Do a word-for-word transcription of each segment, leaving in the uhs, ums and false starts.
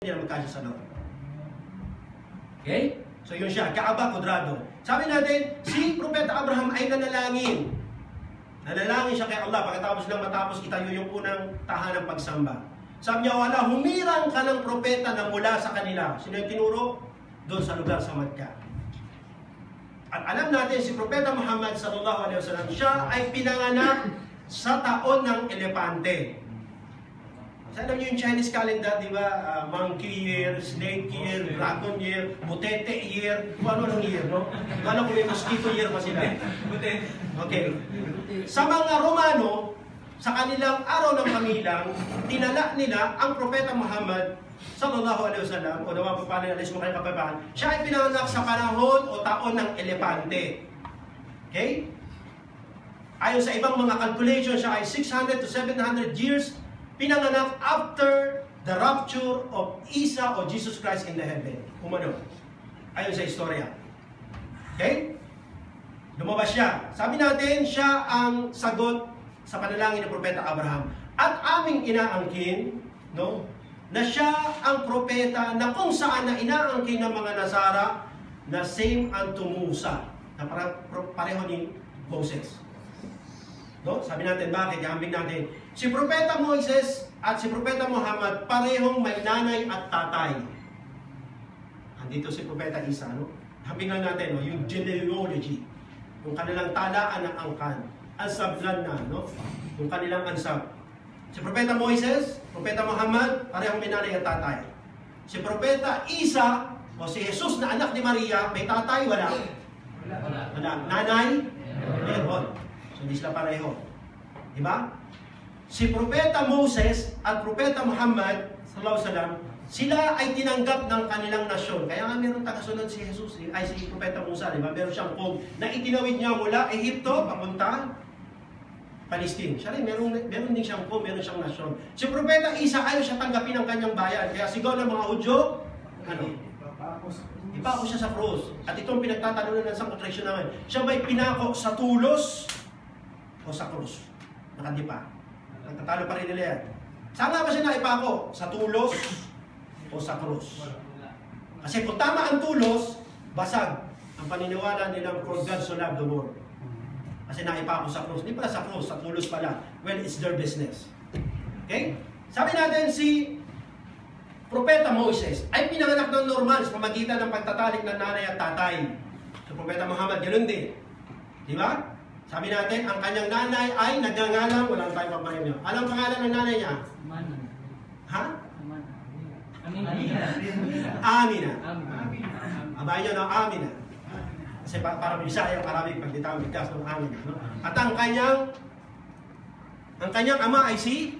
Hindi na magkasya sa loob. Okay? So yun siya, Kaaba Kudrado. Sabi natin, si Propeta Abraham ay nanalangin. Nanalangin siya kay Allah pagkatapos lang matapos itayo yung unang tahanang pagsamba. Sabi niya, wala, humirang ka ng propeta na mula sa kanila. Sino yung tinuro? Doon sa lugar sa Makkah. At alam natin, si Propeta Muhammad sallallahu alaihi wasallam, siya ay pinanganak sa taon ng elepante. Sa alam niyo yung Chinese calendar, di ba? Uh, monkey year, snake year, dragon year, butete year, kung ano ng year, no? Kala ko may mosquito year pa sila. Okay. Sa mga Romano, sa kanilang araw ng kamilang, tinala nila ang Propeta Muhammad sallallahu alaihi wasallam, o nawa pa paano nalis mo kanyang kapabahan, siya ay pinanganak sa panahon o taon ng elepante. Okay? Ayon sa ibang mga calculation, siya ay six hundred to seven hundred years pinanganak after the rapture of Isa o Jesus Christ in the heaven. Umano. Ayon sa istorya. Okay? Lumabas siya. Sabi natin, siya ang sagot sa panalangin ng Propeta Abraham. At aming inaangkin, no, na siya ang propeta na kung saan na inaangkin ng mga Nasara na same unto Musa, na pareho ni Moses. No? Sabi natin, bakit? Ihambing natin. Si Propeta Moises at si Propeta Muhammad parehong may nanay at tatay. Andito si Propeta Isa, no? Hambingan natin, no? Yung genealogy, yung kanilang talaan ng angkan, ansablan na, no? Yung kanilang ansab. Si Propeta Moises, Propeta Muhammad, parehong may nanay at tatay. Si Propeta Isa, o si Jesus na anak ni Maria, may tatay, wala? Wala. Wala. Nanay? Meron. So, hindi sila pareho. Diba? Si Propeta Moses at Propeta Muhammad, sallallahu alaihi wasallam, sila ay tinanggap ng kanilang nasyon. Kaya nga meron tagasunod si Jesus, ay si Propeta Musa, diba? Meron siyang kog na itinawid niya mula Ehipto, papunta Palestine. Siya rin, meron, meron din siyang kog, meron siyang nasyon. Si Propeta Isa, ayaw siya tanggapin ng kanyang bayan. Kaya sigaw ng mga Hudyo, ano? Ipako siya sa krus. At itong pinagtatalunan ng sangkotreksyon naman, siya ba'y pinako sa tulos o sa krus? Nakadipa. Nagtatalo pa rin nila yan. Saan nga ba siya naipako? Sa tulos o sa krus? Kasi kung tama ang tulos, basag ang paniniwala nilang for God so loved the world. Kasi naipako sa krus. Hindi pala sa krus, sa tulos pala. Well, it's their business. Okay? Sabi natin si Propeta Moses ay pinanganak ng normal sa pamagitan ng pagtatalik ng nanay at tatay. So, Propeta Muhammad, ganoon din. Di ba? Sabi natin, ang kanyang nanay ay nagngangalang, walang tayo pagmayam niya. Anong pangalan ng nanay niya? Amina. Ha? Amina. Amina. Abayan niyo, no? Amina. Kasi para, para Bisaya, Arabic, paglitaw, bigkas ng Amina. No? At ang kanyang, ang kanyang ama ay si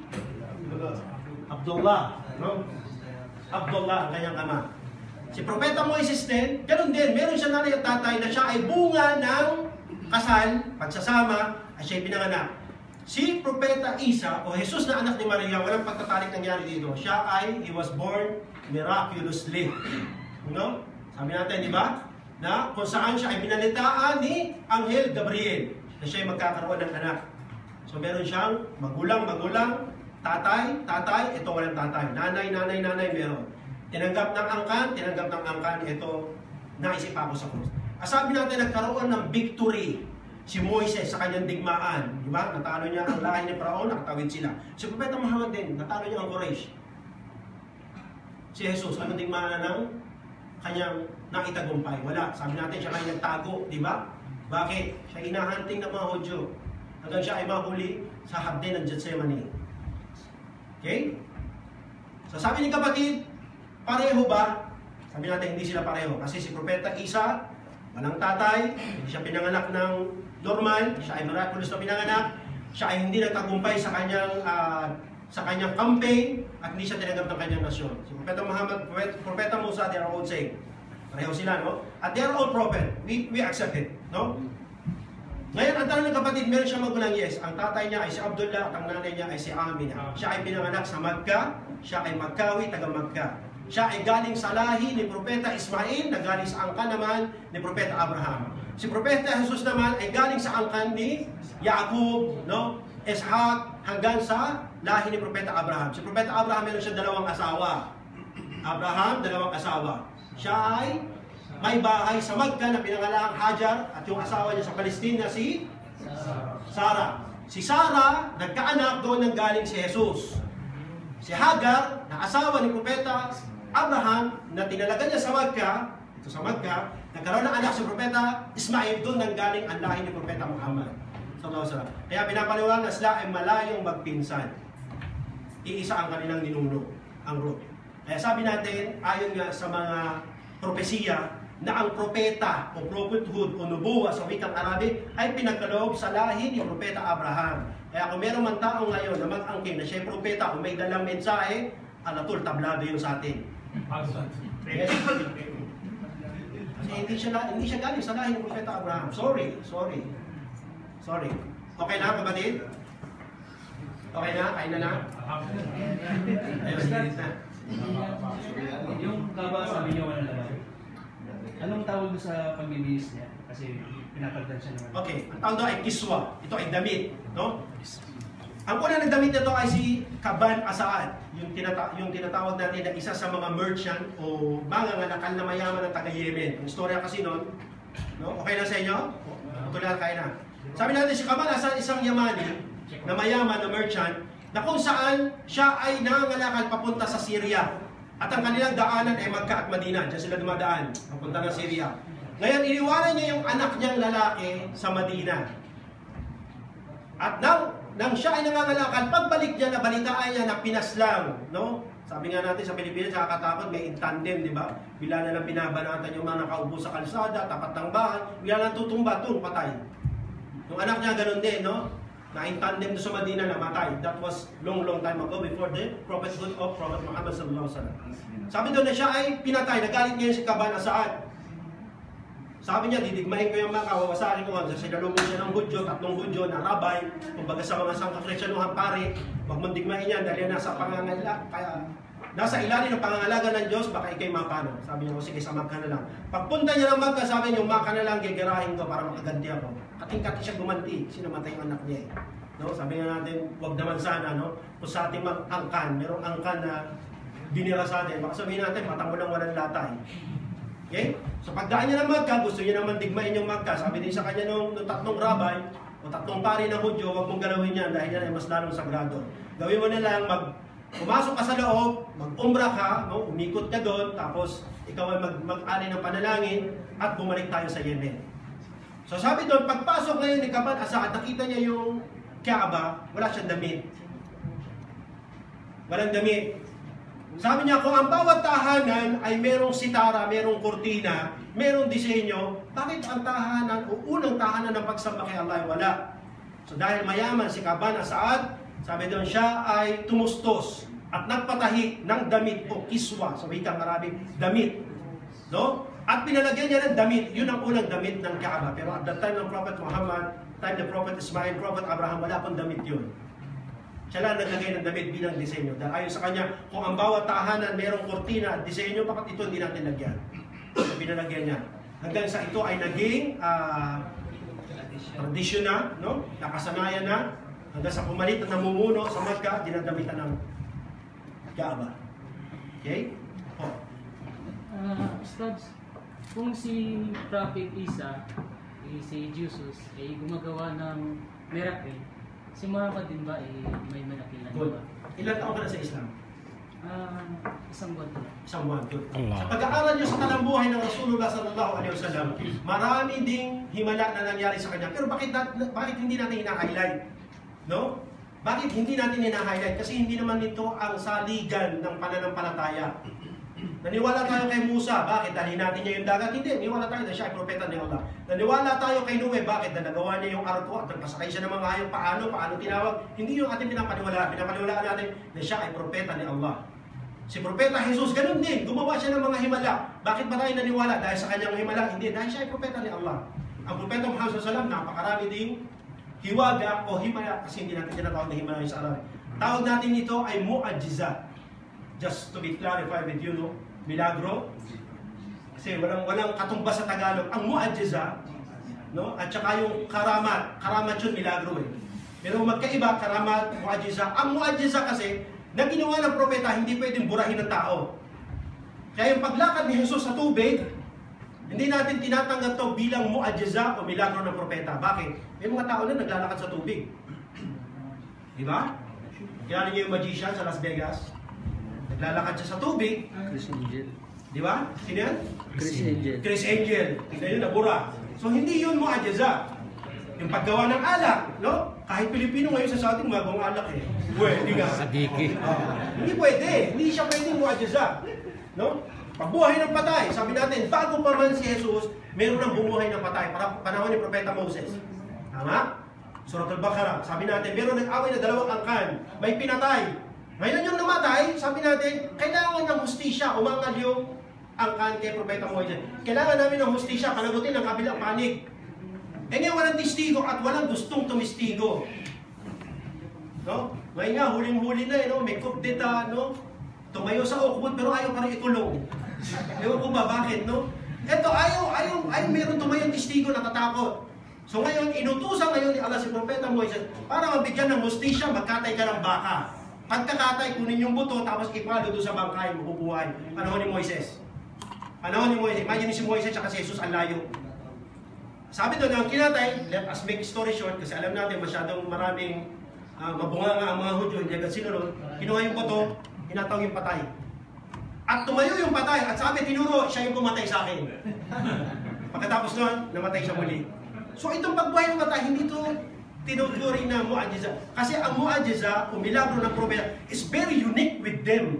Abdullah. No? Abdullah ang kanyang ama. Si Propeta Moises din, ganoon din, meron siya nanay at tatay na siya ay bunga ng kasal, pagsasama, at siya ay pinanganak. Si Propeta Isa, o Jesus na anak ni Maria, walang pagtatalik nangyari dito. Siya ay, he was born miraculously. No? Sabi natin, di ba? Na kung saan siya ay binalitaan ni Anghel Gabriel na siya ay magkakaroon ng anak. So meron siyang magulang, magulang, tatay, tatay, ito walang tatay. Nanay, nanay, nanay, meron. Tinanggap ng angkan, tinanggap ng angkan, ito, naisip ako sa krus. Sabi natin, nagkaroon ng victory si Moises sa kanyang digmaan. Di ba? Natalo niya ang lahi ni Paraon, nakatawid sila. Si Propeta Muhammad din, natalo niya ang Quraysh. Si Jesus, anong digmaan ng kanyang nakitagumpay? Wala. Sabi natin, siya kayo nagtago. Di ba? Bakit? Siya inahanting ng mga Hudyo. Hanggang siya ay mahuli sa hardin ng Gethsemane. Okay? So sabi ni kapatid, pareho ba? Sabi natin, hindi sila pareho. Kasi si Propeta Isa, walang tatay, hindi siya pinanganak ng normal, siya ay miraculous na pinanganak, siya ay hindi nagtagumpay sa kanyang uh, sa kanyang campaign, at hindi siya tinanggap ng kanyang nasyon. Si Propeta Muhammad, Propeta Musa, they are all same. Pareho sila, no? At they are all prophet. We, we accept it, no? Ngayon, ang tanong ng kapatid, meron siyang magulang, yes. Ang tatay niya ay si Abdullah, at ang nanay niya ay si Amina. Siya ay pinanganak sa Makkah, siya ay Magkawi, taga Makkah. Siya ay galing sa lahi ni Propeta Ismail, na galing sa angkan naman ni Propeta Abraham. Si Propeta Jesus naman ay galing sa angkan ni Yaakub, no? Ishaq, hanggang sa lahi ni Propeta Abraham. Si Propeta Abraham meron siya dalawang asawa. Abraham, dalawang asawa. Siya ay may bahay sa Magka na pinangalaang Hajar at yung asawa niya sa Palestina si Sarah. Si Sarah, nagkaanak doon nang galing si Jesus. Si Hagar, na asawa ni Propeta Abraham, na tinalaga niya sa Magka, ito sa Magka, nagkaroon ng anak si Propeta Ismail, doon nang galing ang lahi ni Propeta Muhammad. Kaya pinapaliwanag na sila ay malayong magpinsan. Iisa ang kanilang ninuno, ang Ruth. Kaya sabi natin, ayon nga sa mga propesiya, na ang propeta o prophethood o nubuwa sa wikang Arabic ay pinagkaloob sa lahi ni Propeta Abraham. Kaya kung meron man tao ngayon na mag-angkin na siya propeta o may dalang mensahe, alatul, tablado yun sa atin. Yes. Kasi hindi siya, hindi siya galing sa lahi ni Propeta Abraham. Sorry, sorry. Sorry. Okay na, kapatid? Okay na? Kain na na? Ayun, hilit na. Yung kaba sabi niyo wala naman. Anong tawag doon sa pagbibihis niya? Kasi pinapagdan siya naman. Okay, ang tawag doon ay kiswa. Ito ay damit, no? Ang una ng damit nito ay si Kaban Asaad, yung, tinata yung tinatawag natin na isa sa mga merchant o mga nganakal na mayaman ng taga-Yemen. Ang istorya kasi noon, no? Okay na sa inyo? Tuloy kayo na. Sabi natin si Kaban Asaad, isang Yamani na mayaman na merchant, na kung saan siya ay nangangalakal papunta sa Syria. At ang kanilang daanan ay Magka at Madina. Diyan sila dumadaan, papunta ng Syria. Ngayon, iniwanan niya yung anak niyang lalaki sa Madina. At nang, nang siya ay nangangalakal, pagbalik niya, nabalitaan niya na pinaslang. No? Sabi nga natin sa Pilipinas, nakakatakot, may in tandem, di ba? Bila na lang binabanatan yung mga nakaupo sa kalsada, tapat ng bahay, bila lang tutumba, tung patay. Yung anak niya ganun din, no? Na in tandem doon sa Madina na matay. That was long, long time ago before the prophethood of Prophet Muhammad sallallahu alaihi wasallam. Sabi doon na siya ay pinatay. Nagalit ngayon si Kaban Asaad. Sabi niya, didigmahin ko yung mga kawawasakin ko. Sasinalubong siya ng Hudyo, tatlong Hudyo na rabay. Kumbaga sa mga sangkakresyanuhan pare, huwag mong digmahin yan dahil nasa pangangalaga. Kaya nasa ilalim ng pangangalaga ng Diyos, baka ikay mapano. Sabi niya, sige, sa Magka na lang. Pagpunta niya ng Magka, sabi niya, Magka na lang, gigirahin ko para makaganti ako. Kating-kati siya gumanti, sinamatay yung anak niya eh. No? Sabi nga natin, huwag naman sana, no? Kung sa ating mag-angkan, merong angkan na binira sa atin, baka sabihin natin, matang mo lang walang latay. Okay? So pagdaan niya ng Magka, gusto niya naman digmain yung Magka. Sabi din sa kanya nung, nung tatlong rabay, o tatlong pari ng Hudyo, huwag mong galawin yan dahil yan ay mas lalong sagrado. Gawin mo na lang, mag, pumasok ka sa loob, mag-umrah ka, no? Umikot ka doon, tapos ikaw ay mag-ali ng panalangin, at bumalik tayo sa Yemen. So sabi doon, pagpasok ngayon ni Kaban Asaad, nakita niya yung Kaaba, wala siyang damit. Walang damit. Sabi niya, kung ang bawat tahanan ay merong sitara, merong kurtina, merong disenyo, bakit ang tahanan o unang tahanan ng pagsamba kay Allah ay wala? So dahil mayaman si Kaban Asaad, sabi doon siya ay tumustos at nagpatahi ng damit o kiswa, sa wikang Arabic, damit. No? At pinalagyan niya ng damit, yun ang unang damit ng Kaaba. Pero at the time ng Prophet Muhammad, time the Prophet Ismail, Prophet Abraham, wala pong damit yun. Siya lang naglagay ng damit bilang disenyo. Dahil ayon sa kanya, kung ang bawat tahanan mayroong kortina at disenyo, bakit ito hindi natin lagyan? So pinalagyan niya. Hanggang sa ito ay naging uh, tradisyon na, no? Nakasanayan na. Hanggang sa pumalit at namumuno sa Magka, dinadamitan ng Kaaba. Okay? Oh. Uh, Ustads, kung si Prophet Isa, eh, si Jesus, ay eh, gumagawa ng miracle, si Muhammad din ba eh, may miracle na Good. Ilan taon ka na sa Islam? Uh, isang buwan lang. Isang buwan. Good. Sa pag-aaral niyo sa talambuhay ng Rasulullah sallallahu alaihi wasallam, marami ding himala na nangyari sa kanya. Pero bakit, bakit hindi natin ina-highlight? No? Bakit hindi natin ina-highlight? Kasi hindi naman ito ang saligan ng pananampalataya. Naniwala tayo kay Musa, bakit? Dahil natin niya yung dagat? Hindi, naniwala tayo na siya ay propeta ni Allah. Naniwala tayo kay Noe, bakit? Na nagawa niya yung arko at nagpasakay siya ng mga hayop. Paano? Paano tinawag? Hindi yung ating pinapaniwalaan. Pinapaniwalaan natin na siya ay propeta ni Allah. Si Propeta Jesus, ganun din. Gumawa siya ng mga himala. Bakit ba tayo naniwala? Dahil sa kanyang himala? Hindi, dahil siya ay propeta ni Allah. Ang propeta Muhammad sallallahu alaihi wasallam, napakarami ding hiwaga o himala, kasi hindi natin tinatawag na himala sa Arabic. Tawag natin ito ay mu'ajiza. Just to be clarified with you, no? Milagro. Kasi walang walang katumbas sa Tagalog. Ang mu'ajiza, no? At saka yung karamat. Karamat yun, milagro eh. Pero magkaiba, karamat, mu'ajiza. Ang mu'ajiza kasi, na ginawa ng propeta, hindi pwedeng burahin ng tao. Kaya yung paglakad ni Jesus sa tubig, hindi natin tinatanggap to bilang mu'ajiza o milagro ng propeta. Bakit? May mga tao na naglalakad sa tubig. Di ba? Kilala niyo yung magician sa Las Vegas? Naglalakad siya sa tubig. Chris Angel. Di ba? Sino yan? Chris Angel. Chris Angel. Tignan yun, nabura. So hindi yun mu'ajiza. Yung paggawa ng alak, no? Kahit Pilipino ngayon sa ating magawang alak eh. Pwede nga. Sagiki. Oh, hindi pwede. Hindi siya pwedeng mu'ajiza. No? Pagbuhay ng patay, sabi natin, bago pa man si Jesus, meron ng bumuhay ng patay. Para panahon ni Propeta Moses. Tama? Surat al-Baqarah, sabi natin, meron nag-away na dalawang angkan. May pinatay. Ngayon yung namatay, sabi natin, kailangan ng hustisya. Umangal yung angkan kay Propeta Moses. Kailangan namin ng hustisya, panagutin ang kabilang panig. Eh ngayon walang testigo at walang gustong tumistigo. No? Ngayon nga, huling-huli na eh, no? May kupdeta, no? Tumayo sa Oakwood pero ayaw pa rin ikulong. Ewan ko ba, bakit, no? Eto, ayaw, ayaw, ayaw meron tumayong testigo natatakot. So ngayon, inutusan ngayon ni Allah si Propeta Moises para mabigyan ng hustisya, magkatay ka ng baka. Pagkakatay, kunin yung buto, tapos ipalo doon sa bangkay, mabubuhay. Panahon ni Moises. Panahon ni Moises. Imagine si Moises at si Jesus ang layo. Sabi doon, ang kinatay, let us make story short, kasi alam natin masyadong maraming uh, mabunga nga ang mga Hudyo, hindi agad sinunod. Kinuha yung buto, hinataw yung patay. At tumayo yung patay, at sabi, tinuro, siya yung pumatay sa akin. Pagkatapos nun, namatay siya muli. So itong pagbuhay ng patay, hindi ito tinuturing na mu'ajiza. Kasi ang mu'ajiza, o milagro ng propeta, is very unique with them.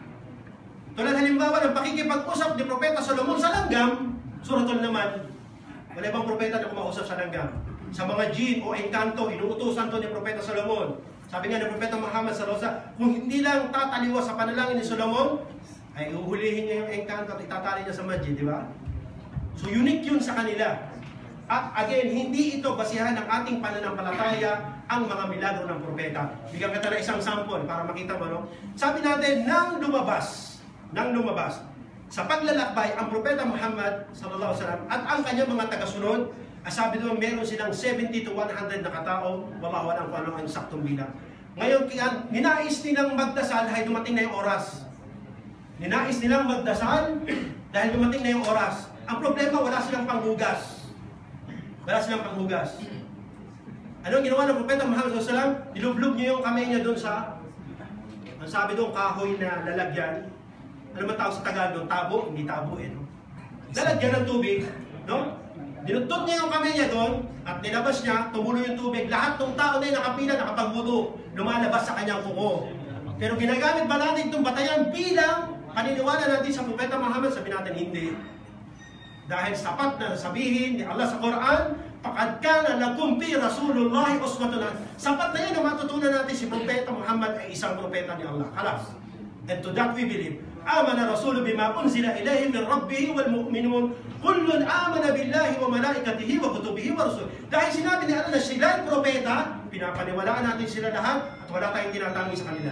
Tulad halimbawa ng pakikipag-usap ni Propeta Solomon sa langgam, suratul naman, wala ibang propeta na kumausap sa langgam. Sa mga jinn o engkanto, inuutosan to ni Propeta Solomon. Sabi nga ni Propeta Muhammad sallallahu alaihi wasallam, kung hindi lang tataliwa sa panalangin ni Solomon, ay uhulihin niya yung engkanto at itatali niya sa masjid, di ba? So unique yun sa kanila. At again, hindi ito basihan ng ating pananampalataya ang mga milagro ng propeta. Bigyan kita na isang sample para makita mo, no? Sabi natin, nang lumabas, nang lumabas, sa paglalakbay, ang Propeta Muhammad sallallahu alaihi wasallam at ang kanyang mga tagasunod, sabi doon, meron silang seventy to one hundred na katao, wallahu alam kung ano ang saktong bilang. Ngayon, kaya, ninais nilang magdasal dahil dumating na yung oras. Ninais nilang magdasal dahil dumating na yung oras. Ang problema, wala silang panghugas. Wala silang panghugas. Ano ang ginawa ng Propeta Muhammad sallallahu alaihi wasallam? Nilublog niyo yung kamay niya doon sa, ang sabi doon, kahoy na lalagyan. Ano man tawag sa Tagalog doon? Tabo? Hindi tabo eh. No? Lalagyan ng tubig. No? Dinutot niya yung kamay niya doon at nilabas niya, tumulo yung tubig. Lahat ng tao na yung nakapila, nakapagbuto, lumalabas sa kanyang kuko. Pero ginagamit ba natin itong batayan bilang paniniwala natin sa Propeta Muhammad? Sabi natin hindi. Dahil sapat na sabihin ni Allah sa Quran, "Faqad kana lakum fi Rasulullah uswatun hasanah." Sapat na yan na matutunan natin si Propeta Muhammad ay isang propeta ni Allah. Kalas. And to that we believe. Amana Rasulu bima unzila ilayhi min Rabbihi wal mu'minun kullun amana billahi wa malaikatihi wa kutubihi wa rusul. Dahil sinabi ni Allah na sila ay propeta, pinapaniwalaan natin sila lahat at wala tayong tinatangi sa kanila.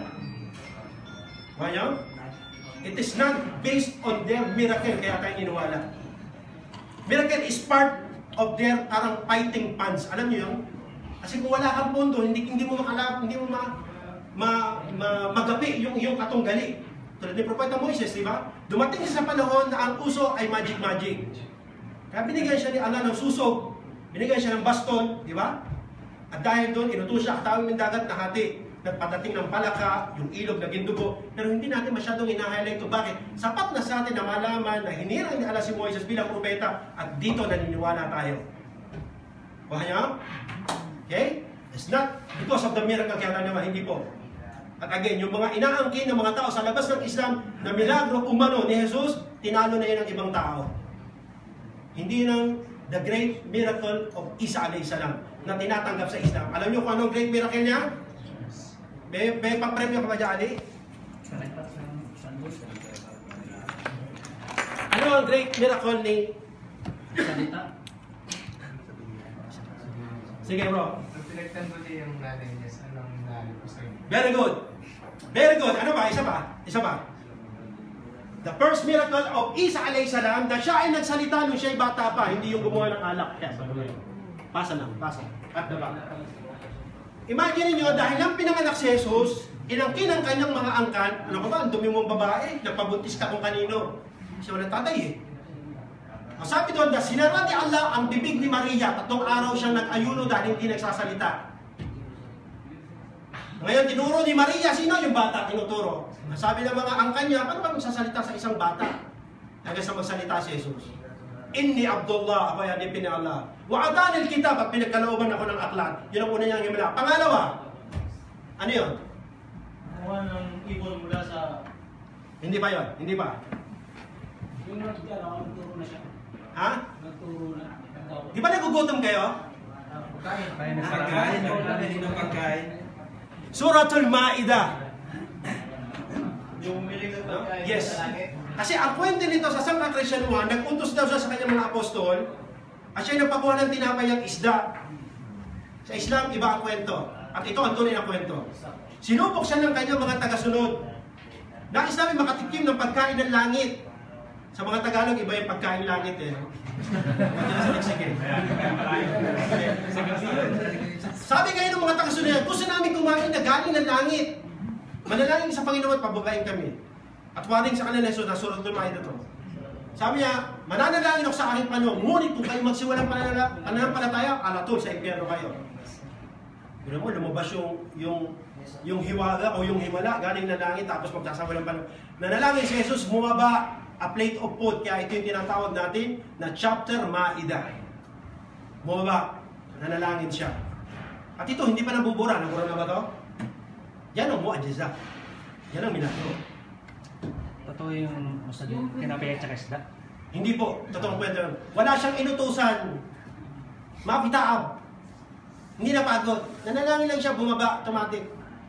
Kaya? It is not based on their miracle kaya tayo niniwala. Miracle is part of their parang fighting pants. Alam niyo yun? Kasi kung wala kang pondo, hindi hindi mo makalap, hindi mo ma, ma, ma magapi yung yung katunggali. Tulad ni Propeta Moises, di ba? Dumating sa panahon na ang uso ay magic-magic. Kaya binigyan siya ni Allah ng susog, binigyan siya ng baston, di ba? At dahil doon, inutos siya katawin ng dagat na hati, nagpadating ng palaka, yung ilog na gindugo. Pero hindi natin masyadong ina-highlight ito. Bakit? Sapat na sa atin na malaman na hinirang ni Allah si Moises bilang propeta at dito naniniwala tayo. Wahaya? Okay? It's not because of the miracle kaya lang naman, hindi po. At again, yung mga inaangkin ng mga tao sa labas ng Islam na milagro umano ni Jesus, tinalo na yan ng ibang tao. Hindi ng the great miracle of Isa alayhi salam na tinatanggap sa Islam. Alam niyo kung anong great miracle niya? May, may pang-premyo ka ba dyan, Ali? Ano ang great miracle ni Salita. Sige bro. Pinagtan ko niya yung nanay niya sa anong nanay ko sa'yo. Very good. Very good. Ano ba? Isa ba? Isa ba? The first miracle of Isa alayhi salam na siya ay nagsalita nung siya ay bata pa, hindi yung gumawa ng alak. Yes, pasa lang, pasa. At the back. Imagine niyo dahil lang pinanganak si Jesus, inangkin ang kanyang mga angkan, ano ka ba, ang dumi mong babae, nagpabuntis ka kung kanino. Kasi walang tatay eh. Ang sabi doon na sinara ni Allah ang bibig ni Maria, tatlong araw siyang nag-ayuno dahil hindi nagsasalita. Ngayon, tinuro ni Maria, sino yung bata tinuturo? Sabi ng mga angkan niya, paano ka magsasalita sa isang bata? Hanggang sa magsalita si Jesus. Inni Abdullah, abaya ni Pina Allah. Wa'adanil kitab, at pinagkalooban ako ng aklat. Yun ang una niyang himala. Pangalawa, ano yun? Kumuha ng ibon mula sa... Hindi pa yun, hindi pa. Yung nagturo na siya. Ha? Nagturo na. Di ba nagugutom kayo? Pagkain. Pagkain, pagkain, pagkain. Suratul Ma'idah. Yung milig ng pagkain. Yes. Kasi ang kwento nito sa sangkakrisyanuhan, nag-utos daw siya sa kanyang mga apostol, at siya nagpakuha ng tinapay ang isda. Sa Islam, iba ang kwento. At ito ang tunay na kwento. Sinubok siya ng kanyang mga tagasunod. Nais namin makatikim ng pagkain ng langit. Sa mga Tagalog, iba yung pagkain langit eh. Sabi kayo ng mga tagasunod, gusto namin kumain na galing ng langit. Manalangin sa Panginoon at pababain kami. At warning sa kanila na Suratul Ma'idah to. Sabi niya, mananalangin ako sa aking Panginoon, ngunit kung kayo magsiwalang pananampalataya, alatol sa impyerno kayo. Pero mo, lumabas yung, yung, yung hiwaga o yung himala, galing na langit, tapos magsasawalang pananampalataya. Nanalangin si Jesus, bumaba a plate of food, kaya ito yung tinatawag natin na chapter Ma'idah. Bumaba, nanalangin siya. At ito, hindi pa nabubura. Nabura na ba to? Yan ang mu'ajiza. Yan ang milagro. Totoo yung sa tinapay at saka isda? Hindi po. Totoong kwento yun. Wala siyang inutusan. Mapitaab. Hindi napagod. Nanalangin lang siya, bumaba, automatic.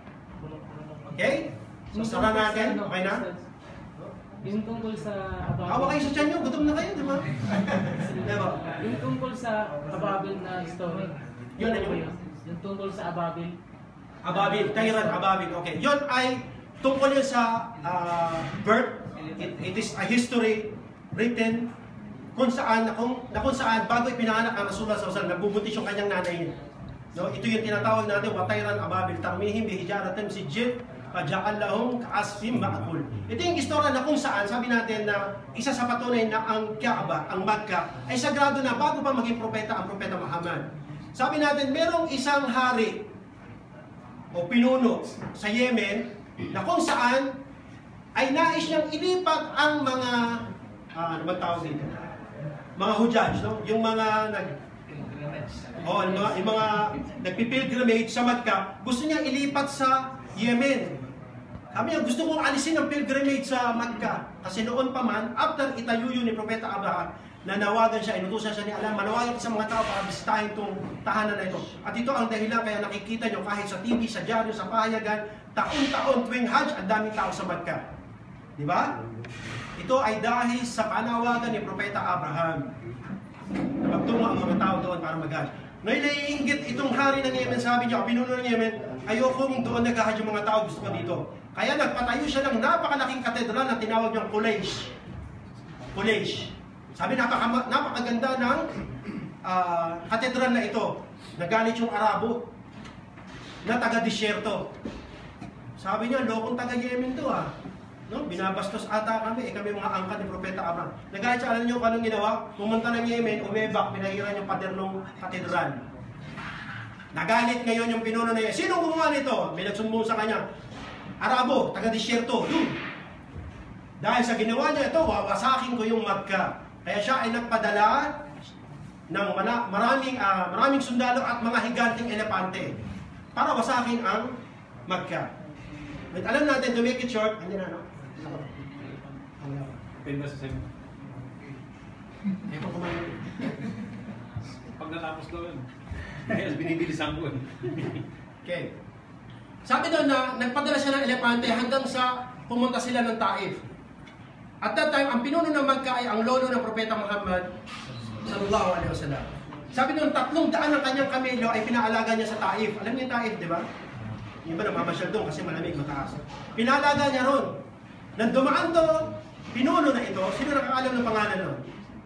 Okay? So, sara natin. Okay na? Yung tungkol sa ababil. Hawa kayo sa tiyan nyo. Gutom na kayo, di ba? Diba? Yung tungkol sa ababil na story. Yun na yun. Yung tungkol sa ababil. Ababil. Kairan, ababil. Okay. Yun ay tungkol yun sa uh, birth. It, it is a history written kung saan, na kung, na kung saan bago ipinanganak ang Rasulullah sallallahu alaihi wasallam, nagbubuntis yung kanyang nanay niya. No? Ito yung tinatawag natin, watayran ababil, tarmihim bihijaratin si Jid, paja'al lahum ka'asfim ma'akul. Ito yung istorya na kung saan, sabi natin na isa sa patunay na ang Kaaba, ang Makkah, ay sagrado na bago pa maging propeta ang propeta Muhammad. Sabi natin, merong isang hari o pinuno sa Yemen na kung saan ay nais niyang ilipat ang mga, uh, ano ba tawag dito? Mga hujaj, no? Yung mga nag... Oh, yung mga, yung mga nagpipilgrimage sa Makkah, gusto niya ilipat sa Yemen. Kami ang gusto kong alisin ang pilgrimage sa Makkah. Kasi noon pa man, after itayuyo ni Propeta Abraham, nanawagan siya, inutusan siya ni Allah, manawagan sa mga tao para bisitahin itong tahanan na ito. At ito ang dahilan kaya nakikita nyo kahit sa T V, sa dyaryo, sa pahayagan, taon-taon tuwing Hajj, ang daming tao sa Makkah. Di ba? Ito ay dahil sa panawagan ni Propeta Abraham. Magtungo ang mga tao doon para mag-Hajj. Ngayon naiinggit itong hari ng Yemen, sabi niya, pinuno ng Yemen, ayokong doon nag-Hajj yung mga tao, gusto ko dito. Kaya nagpatayo siya ng napakalaking katedral na tinawag niyang Quraysh. Quraysh. Sabi, napaka, napakaganda ng uh, katedral na ito. Nagalit yung Arabo na taga-disyerto. Sabi niya, lokong taga-Yemen to ah. No? Binabastos ata kami, eh kami mga angkat ni Propeta Abraham. Nagalit siya, alam niyo kung anong ginawa? Pumunta ng Yemen, umebak, pinahiran yung pader ng katedral. Nagalit ngayon yung pinuno na yan. Sinong gumawa nito? May nagsumbong sa kanya. Arabo, taga-disyerto. Yun. Dahil sa ginawa niya ito, wawasakin ko yung Makkah. Kaya siya ay nagpadala ng maraming, uh, maraming sundalo at mga higanting elepante para wasakin ang Makkah. But alam natin, to make it short, hindi na, no? Penda sa semi. Ito kumain. Pag natapos daw yun. Kaya binibilisan ko. Okay. Sabi doon na nagpadala siya ng elepante hanggang sa pumunta sila ng Taif. At that time, ang pinuno ng Makkah ay ang lolo ng Propeta Muhammad sallallahu alaihi wasallam. Sabi doon, tatlong daan ng kanyang kamelo ay pinaalaga niya sa Taif. Alam niyo yung Taif, di ba? Yung ba namamasyal doon kasi malamig, mataas. Pinalaga niya ron. Nang dumaan to, pinuno na ito, sino nakakalam ng pangalan nun?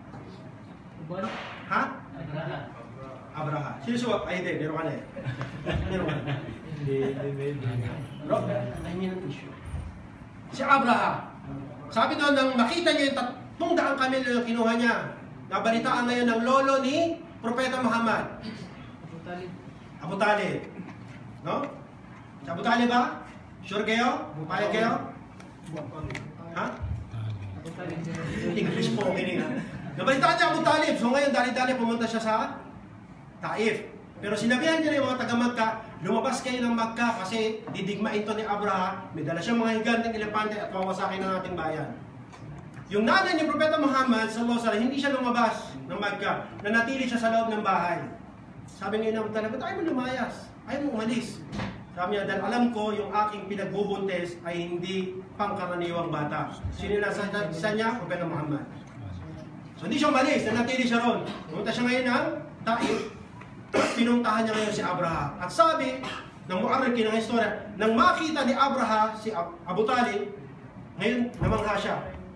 Ha? Abraha. Abraha. Sino suwap? Ay, hindi. Meron ka na eh. Meron ka na. Hindi, hindi, hindi. Bro, ay niya ng issue. Si Abraha. Sabi doon, nang makita niya yung tatlong daang kamelyo na kinuha niya, nabalitaan ngayon ng lolo ni Propeta Muhammad. Abu Talib. Abu Talib. No? Si Abu Talib ba? Sure kayo? Payag kayo? Ha? Abu Talib. English po, okay nga. Nabalitaan niya Abu Talib. So ngayon, dali-dali pumunta siya sa Taif. Pero sinabihan niya na yung mga taga-Magka, lumabas kayo ng Magka kasi didigmain to ni Abraha. May dala siyang mga higanteng elepante at wawasakin ng ating bayan. Yung nanay ni Propeta Muhammad sallallahu alaihi wasallam, hindi siya lumabas ng Magka. Nanatili siya sa loob ng bahay. Sabi ngayon naman talaga, ba't ayaw mo lumayas? Ayaw mo umalis? Sabi niya, dahil alam ko yung aking pinagbubuntes ay hindi pangkaraniwang bata. Sino nasa sa niya? Propeta Muhammad. So hindi siya umalis, nanatili siya ron. Pumunta siya ngayon ng Taif. Pinuntahan niya ngayon si Abraha. At sabi ng mu'arrikhin ng istorya, nang makita ni Abraha si Abu Talib, ngayon namangha siya.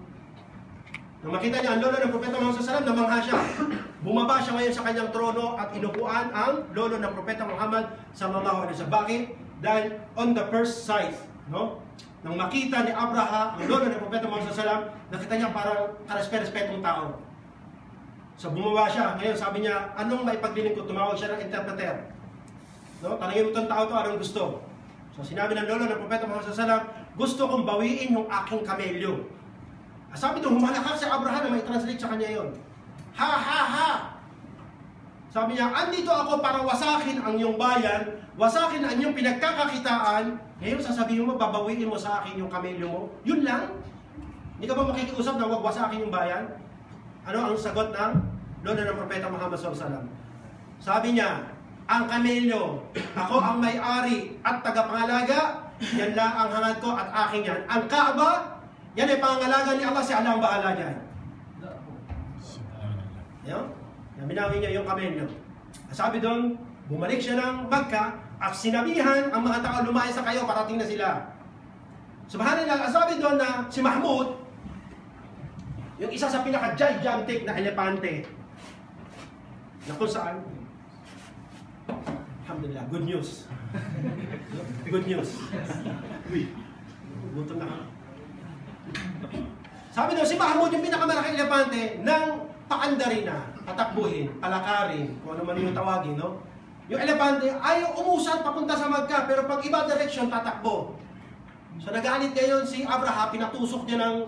Nang makita niya ang lolo ng Propeta Muhammad sallallahu alaihi wasallam, namangha siya. Bumaba siya ngayon sa kanyang trono at inupuan ang lolo ng Propeta Muhammad sallallahu alaihi wasallam. Bakit? Dahil on the first sight, no? Nang makita ni Abraha ang lolo ng Propeta Muhammad sallallahu alaihi wasallam, nakita niya parang karespe-respetong tao. So bumaba siya. Ngayon sabi niya, anong may pagliling ko? Tumawag siya ng interpreter. No? Tanungin mo itong tao to, anong gusto? So sinabi ng lolo ng Propeta Muhammad sallallahu alaihi wasallam, gusto kong bawiin yung aking kamelyo. Sabi doon, humalakak si Abraham na may translate sa kanya yon. Ha ha ha! Sabi niya, andito ako para wasakin ang iyong bayan, wasakin ang iyong pinagkakakitaan. Ngayon sasabihin mo, babawiin mo sa akin yung kamelyo mo. Yun lang. Hindi ka ba makikiusap na wag wasakin yung bayan? Ano ang sagot ng lolo ng Propeta Muhammad sallallahu alaihi wasallam? Sabi niya, ang kamelyo, ako ang may-ari at tagapangalaga, yan lang ang hangad ko at akin yan. Ang Kaaba, yan ay pangalaga ni Allah, si Allah ang bahala dyan. Yan? Naminawin niya yung kamelyo. Sabi doon, bumalik siya ng Magka at sinabihan ang mga tao, lumayas sa kayo, parating na sila. Subhanallah, sabi doon na si Mahmud, yung isa sa pinaka-gigantic na elepante na kung saan, alhamdulillah, good news. Good news. Uy, gutom na ka. Sabi daw, si Mahmud, yung pinakamalaking elepante, nang paandarin na, patakbuhin, palakarin, kung ano man yung tawagin, no? Yung elepante, ayaw umusad papunta sa Magka, pero pag iba direction, tatakbo. So nagalit ngayon si Abraha, pinatusok niya ng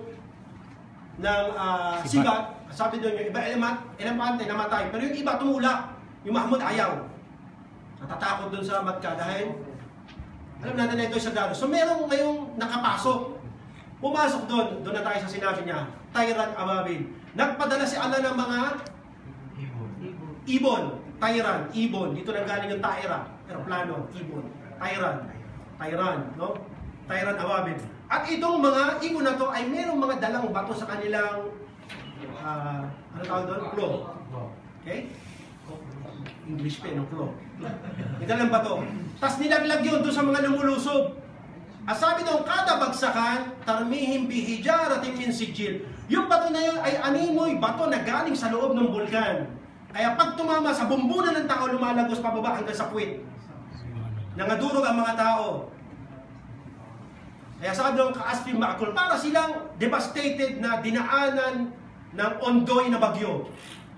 ng uh, sibat. Sabi doon, yung iba element, elepante namatay, pero yung iba tumula. Yung Mahmud ayaw. Natatakot doon sa Magka dahil alam natin na ito sa daro. So merong ngayong nakapasok. Pumasok doon, doon na tayo sa sinabi niya, Tyrant Ababil. Nagpadala si Allah ng mga ibon. Ibon. Tyrant, ibon. Dito nang galing yung Taira. Aeroplano, ibon. Tyrant. Tyrant, no? Tyrant Ababil. At itong mga ibon na to ay merong mga dalang bato sa kanilang uh, ano tawag doon? Claw. Okay? English pa, no? Claw. May dalang bato. Tapos nilaglag yun doon sa mga lumulusob. At sabi doon, kada bagsakan, tarmihim bihijaratin min sijil. Yung bato na yun ay animoy bato na galing sa loob ng bulkan. Kaya pag tumama sa bumbunan ng tao, lumalagos pababa hanggang sa puwit. Nangadurog ang mga tao. Kaya sabi doon, kaasfim ma'akul, para silang devastated na dinaanan ng ongoy na bagyo.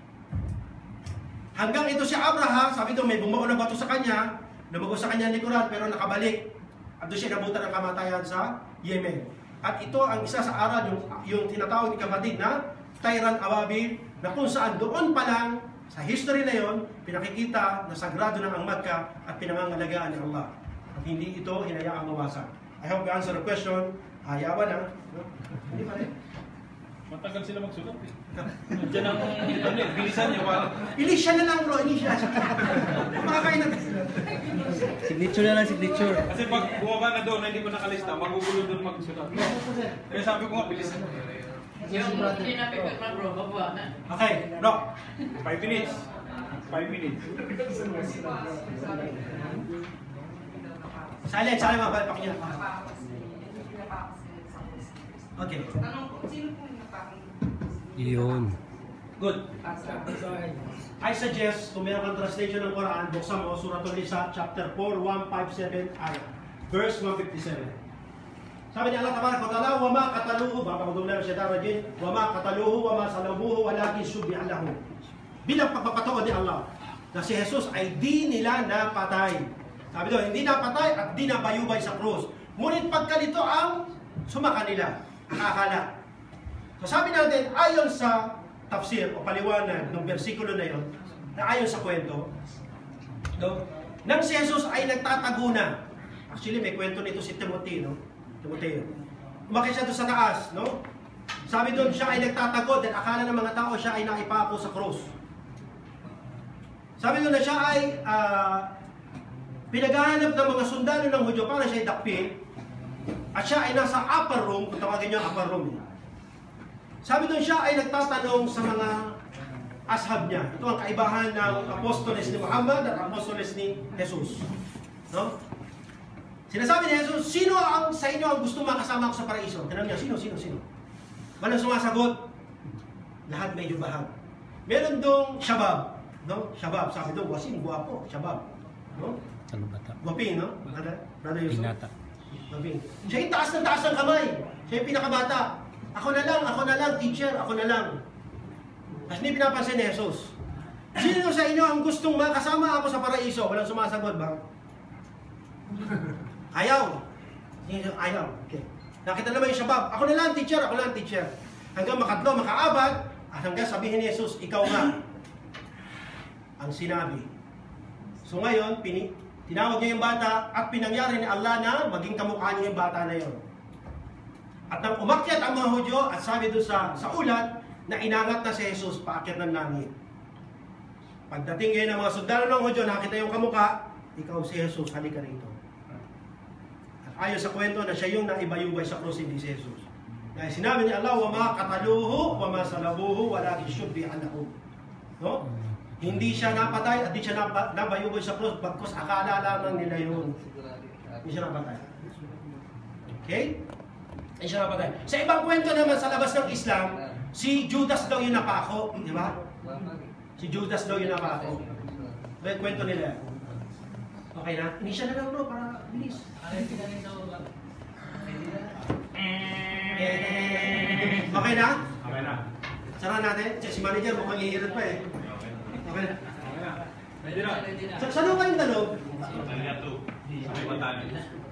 Hanggang ito si Abraha, sabi doon, may bumao na bato sa kanya, lumagos sa kanya likuran, pero nakabalik. At doon siya nabutan ng kamatayan sa Yemen. At ito ang isa sa aral, yung, yung tinatawag ni kapatid na Tyrant Ababil, na kung saan doon pa lang, sa history na yon, pinakikita na sagrado ng ang Magka at pinangangalagaan ni Allah. At hindi ito hinayaang mawasak. I hope you answer the question. Ayawan na. No? Hindi pa rin. Matagal sila magsulat eh. Diyan ang ano eh, bilisan niyo para. Ilisya na lang bro, ilisya. Makakain natin. Signature na lang, signature. Kasi pag bumaba na doon na hindi ko nakalista, magugulo doon magsulat. Kaya sabi ko nga, bilisan. Yung pinapipit na bro, baba na. Okay, bro. Five minutes. Five minutes. Silent, silent mga balik niya. Okay. Yun. Good. I suggest, kung meron kang translation ng Quran, buksan mo, Suratul Nisa, chapter four, one fifty-seven, ayat. Verse one fifty-seven. Sabi ni Allah tabaraka wa ta'ala, "Wa ma qataluhu," baka magdumla siya tara din, "Wa ma qataluhu wa ma salabuhu walakin shubbiha lahum." Bilang pagpapataon ni Allah na si Jesus ay di nila napatay. Sabi doon, hindi napatay at di nabayubay sa krus. Ngunit pagkalito ang sumaka nila, ang akala. So sabi natin, ayon sa tafsir o paliwanag ng bersikulo na yon, na ayon sa kwento, no, nang si Jesus ay nagtatago na. Actually, may kwento nito si Timothy, no? Timoteo. Umakit siya doon sa taas, no? Sabi doon, siya ay nagtatago dahil akala ng mga tao siya ay naipako sa krus. Sabi doon na siya ay uh, pinaghahanap ng mga sundalo ng Hudyo para siya ay dakpin. At siya ay nasa upper room, kung tawagin niyo upper room. Sabi doon siya ay nagtatanong sa mga ashab niya. Ito ang kaibahan ng apostoles ni Muhammad at apostoles ni Jesus. No? Sinasabi ni Jesus, sino ang sa inyo ang gusto makasama ko sa paraiso? Tanong niya, sino, sino, sino? Walang sumasagot. Lahat medyo bahag. Meron dong shabab. No? Shabab, sabi doon, wasin, guwapo, shabab. No? Ano bata? Waping, no? Brother, Brother Yusuf? Binata. Waping. Siya yung taas ng taas ng kamay. Siya yung pinakabata. Ako na lang, ako na lang, teacher, ako na lang. Tapos hindi pinapansin ni Jesus. Sino sa inyo ang gustong makasama ako sa paraiso? Walang sumasagot ba? Ayaw. Ayaw. Okay. Nakita naman yung shabab. Ako na lang, teacher, ako lang, teacher. Hanggang makatlo, makaabad, at hanggang sabihin ni Jesus, ikaw nga ang sinabi. So ngayon, pini, tinawag niya yung bata at pinangyari ni Allah na maging kamukha niya yung bata na yon. At nang umakyat ang mga Hudyo at sabi doon sa, sa ulat na inangat na si Jesus paakyat ng langit. Pagdating ngayon ng mga sundalo ng Hudyo, nakita yung kamukha, ikaw si Jesus, halika rito. At ayon sa kwento na siya yung naibayubay sa krus, hindi si Jesus. Dahil sinabi ni Allah, "Wa ma qataluhu wa ma salabuhu walakin shubbiha lahum." No? Hindi siya napatay at hindi siya nap nabayubay sa krus, bagkus akala lamang nila yun. Hindi siya napatay. Okay? Hindi siya napatay. Sa ibang kwento naman sa labas ng Islam, si Judas daw yung napako. Di ba? Si Judas daw yung napako. May kwento nila. Okay na? Hindi siya na lang bro, para bilis. Okay na? Okay na. Sara natin. Si manager mukhang hihirat pa eh. Okay na. Okay na. Ready na. Sa saan ba yung tanong? Talia two. Sa may Batanes.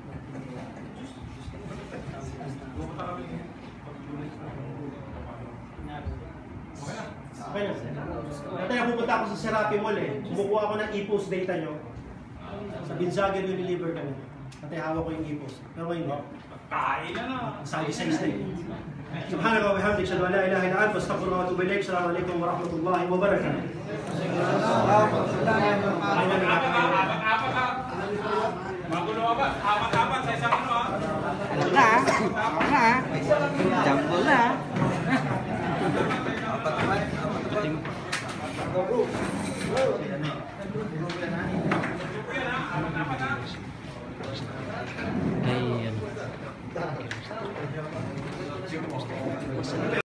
Okay na. Dati na pupunta ako sa Serapi Mall eh. Kumukuha ako ng e-post data nyo. Sa Gonzaga Unilever kami. Dati hawak ko yung e-post. Pero ngayon hindi. Kain na na. Sabi sa isla eh. Subhanallah wa bihamdik, asyhadu an la ilaha illa anta, astaghfiruka wa atubu ilaik. Assalamu alaikum warahmatullahi wabarakatuh. Apat-apat ka. Magulo ka ba? Apat-apat sa isang ano ha? Ano na? Ano na? Jumbo na. Ay, ano.